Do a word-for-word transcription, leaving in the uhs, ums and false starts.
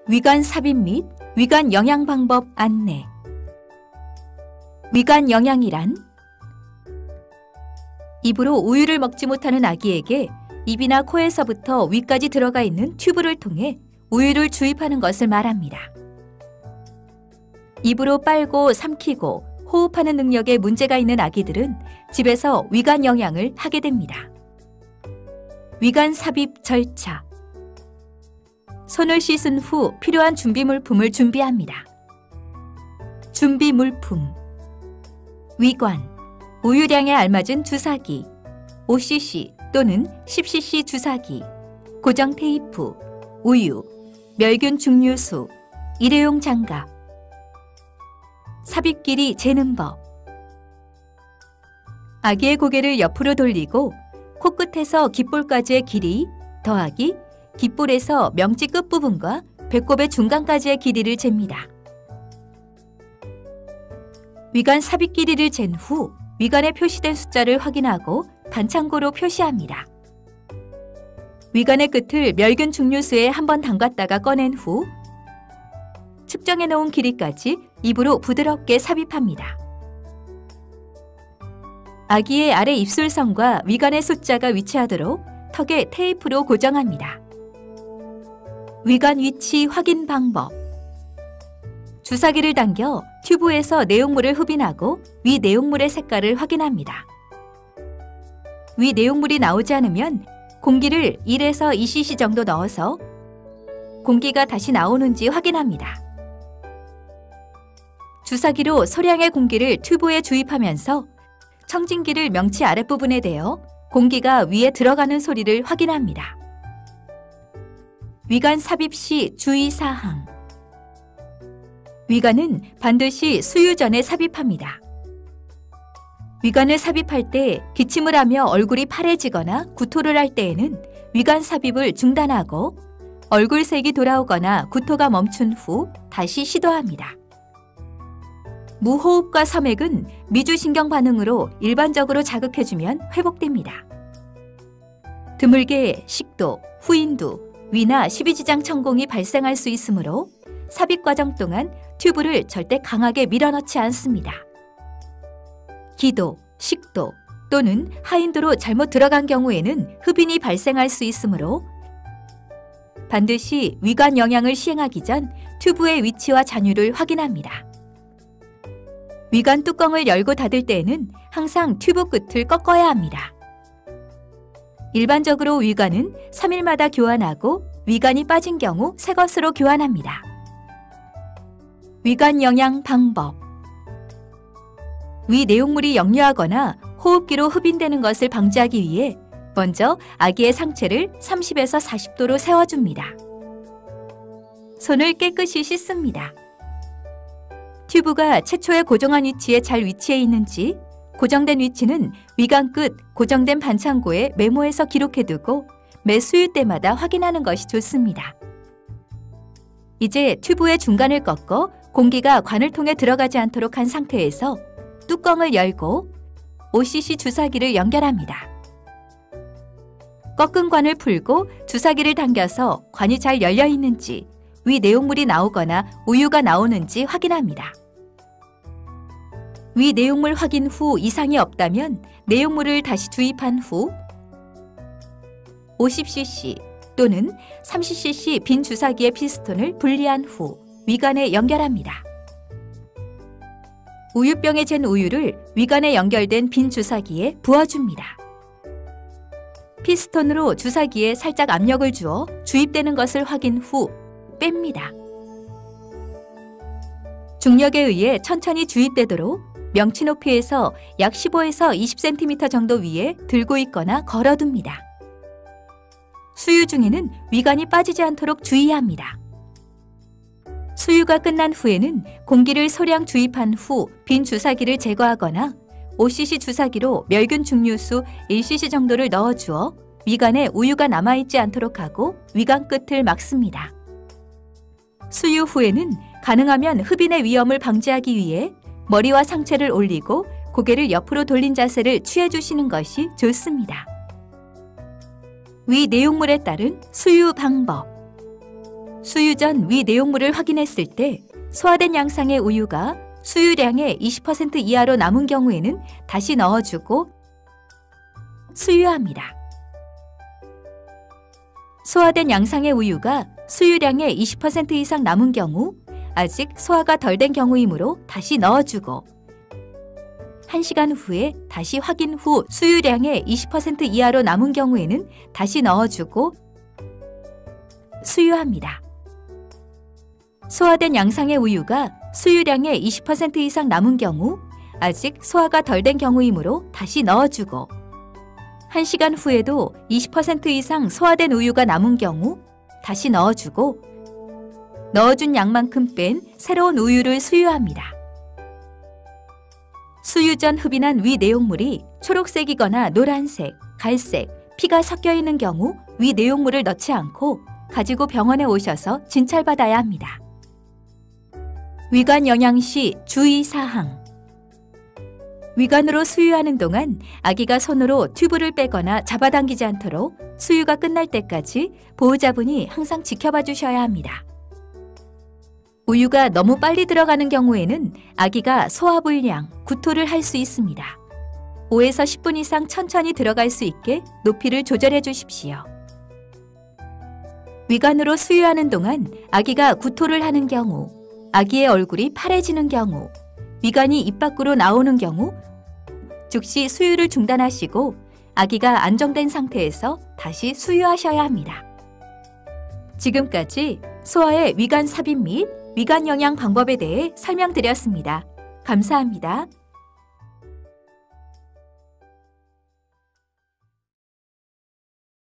위관 삽입 및 위관 영양 방법 안내. 위관 영양이란 입으로 우유를 먹지 못하는 아기에게 입이나 코에서부터 위까지 들어가 있는 튜브를 통해 우유를 주입하는 것을 말합니다. 입으로 빨고 삼키고 호흡하는 능력에 문제가 있는 아기들은 집에서 위관 영양을 하게 됩니다. 위관 삽입 절차. 손을 씻은 후 필요한 준비 물품을 준비합니다. 준비 물품. 위관, 우유량에 알맞은 주사기, 오 씨씨 또는 십 씨씨 주사기, 고정 테이프, 우유, 멸균 증류수, 일회용 장갑. 삽입 길이 재는 법. 아기의 고개를 옆으로 돌리고 코끝에서 귓볼까지의 길이 더하기 귓볼에서 명치 끝부분과 배꼽의 중간까지의 길이를 잽니다. 위관 삽입 길이를 잰 후 위관에 표시된 숫자를 확인하고 반창고로 표시합니다. 위관의 끝을 멸균 증류수에 한번 담갔다가 꺼낸 후 측정해 놓은 길이까지 입으로 부드럽게 삽입합니다. 아기의 아래 입술선과 위관의 숫자가 위치하도록 턱에 테이프로 고정합니다. 위관 위치 확인 방법. 주사기를 당겨 튜브에서 내용물을 흡인하고 위 내용물의 색깔을 확인합니다. 위 내용물이 나오지 않으면 공기를 일에서 이 씨씨 정도 넣어서 공기가 다시 나오는지 확인합니다. 주사기로 소량의 공기를 튜브에 주입하면서 청진기를 명치 아랫부분에 대어 공기가 위에 들어가는 소리를 확인합니다. 위관 삽입 시 주의사항. 위관은 반드시 수유 전에 삽입합니다. 위관을 삽입할 때 기침을 하며 얼굴이 파래지거나 구토를 할 때에는 위관 삽입을 중단하고 얼굴색이 돌아오거나 구토가 멈춘 후 다시 시도합니다. 무호흡과 섬액은 미주신경 반응으로 일반적으로 자극해주면 회복됩니다. 드물게 식도, 후인두, 위나 십이지장 천공이 발생할 수 있으므로 삽입 과정 동안 튜브를 절대 강하게 밀어넣지 않습니다. 기도, 식도 또는 하인도로 잘못 들어간 경우에는 흡인이 발생할 수 있으므로 반드시 위관 영양을 시행하기 전 튜브의 위치와 잔유를 확인합니다. 위관 뚜껑을 열고 닫을 때에는 항상 튜브 끝을 꺾어야 합니다. 일반적으로 위관은 삼 일마다 교환하고 위관이 빠진 경우 새 것으로 교환합니다. 위관 영양 방법. 위 내용물이 역류하거나 호흡기로 흡인되는 것을 방지하기 위해 먼저 아기의 상체를 삼십에서 사십 도로 세워줍니다. 손을 깨끗이 씻습니다. 튜브가 최초의 고정한 위치에 잘 위치해 있는지 고정된 위치는 위관 끝 고정된 반창고에 메모해서 기록해두고 매 수유 때마다 확인하는 것이 좋습니다. 이제 튜브의 중간을 꺾어 공기가 관을 통해 들어가지 않도록 한 상태에서 뚜껑을 열고 오 씨씨 주사기를 연결합니다. 꺾은 관을 풀고 주사기를 당겨서 관이 잘 열려 있는지 위 내용물이 나오거나 우유가 나오는지 확인합니다. 위 내용물 확인 후 이상이 없다면 내용물을 다시 주입한 후 오십 씨씨 또는 삼십 씨씨 빈 주사기의 피스톤을 분리한 후 위관에 연결합니다. 우유병에 잰 우유를 위관에 연결된 빈 주사기에 부어줍니다. 피스톤으로 주사기에 살짝 압력을 주어 주입되는 것을 확인 후 뺍니다. 중력에 의해 천천히 주입되도록 명치 높이에서 약 십오에서 이십 센티미터 정도 위에 들고 있거나 걸어둡니다. 수유 중에는 위관이 빠지지 않도록 주의합니다. 수유가 끝난 후에는 공기를 소량 주입한 후 빈 주사기를 제거하거나 오 씨씨 주사기로 멸균 증류수 일 씨씨 정도를 넣어주어 위관에 우유가 남아있지 않도록 하고 위관 끝을 막습니다. 수유 후에는 가능하면 흡인의 위험을 방지하기 위해 머리와 상체를 올리고 고개를 옆으로 돌린 자세를 취해주시는 것이 좋습니다. 위 내용물에 따른 수유 방법. 수유 전 위 내용물을 확인했을 때 소화된 양상의 우유가 수유량의 이십 퍼센트 이하로 남은 경우에는 다시 넣어주고 수유합니다. 소화된 양상의 우유가 수유량의 이십 퍼센트 이상 남은 경우, 아직 소화가 덜 된 경우이므로 다시 넣어주고 한 시간 후에 다시 확인 후 수유량의 이십 퍼센트 이하로 남은 경우에는 다시 넣어주고 수유합니다. 소화된 양상의 우유가 수유량의 이십 퍼센트 이상 남은 경우, 아직 소화가 덜 된 경우이므로 다시 넣어주고 한 시간 후에도 이십 퍼센트 이상 소화된 우유가 남은 경우 다시 넣어주고 넣어준 양만큼 뺀 새로운 우유를 수유합니다. 수유 전 흡인한 위 내용물이 초록색이거나 노란색, 갈색, 피가 섞여 있는 경우 위 내용물을 넣지 않고 가지고 병원에 오셔서 진찰받아야 합니다. 위관 영양 시 주의사항. 위관으로 수유하는 동안 아기가 손으로 튜브를 빼거나 잡아당기지 않도록 수유가 끝날 때까지 보호자분이 항상 지켜봐 주셔야 합니다. 우유가 너무 빨리 들어가는 경우에는 아기가 소화불량, 구토를 할 수 있습니다. 오에서 십 분 이상 천천히 들어갈 수 있게 높이를 조절해 주십시오. 위관으로 수유하는 동안 아기가 구토를 하는 경우, 아기의 얼굴이 파래지는 경우, 위관이 입 밖으로 나오는 경우 즉시 수유를 중단하시고 아기가 안정된 상태에서 다시 수유하셔야 합니다. 지금까지 소아의 위관 삽입 및 위관 영양 방법에 대해 설명드렸습니다. 감사합니다.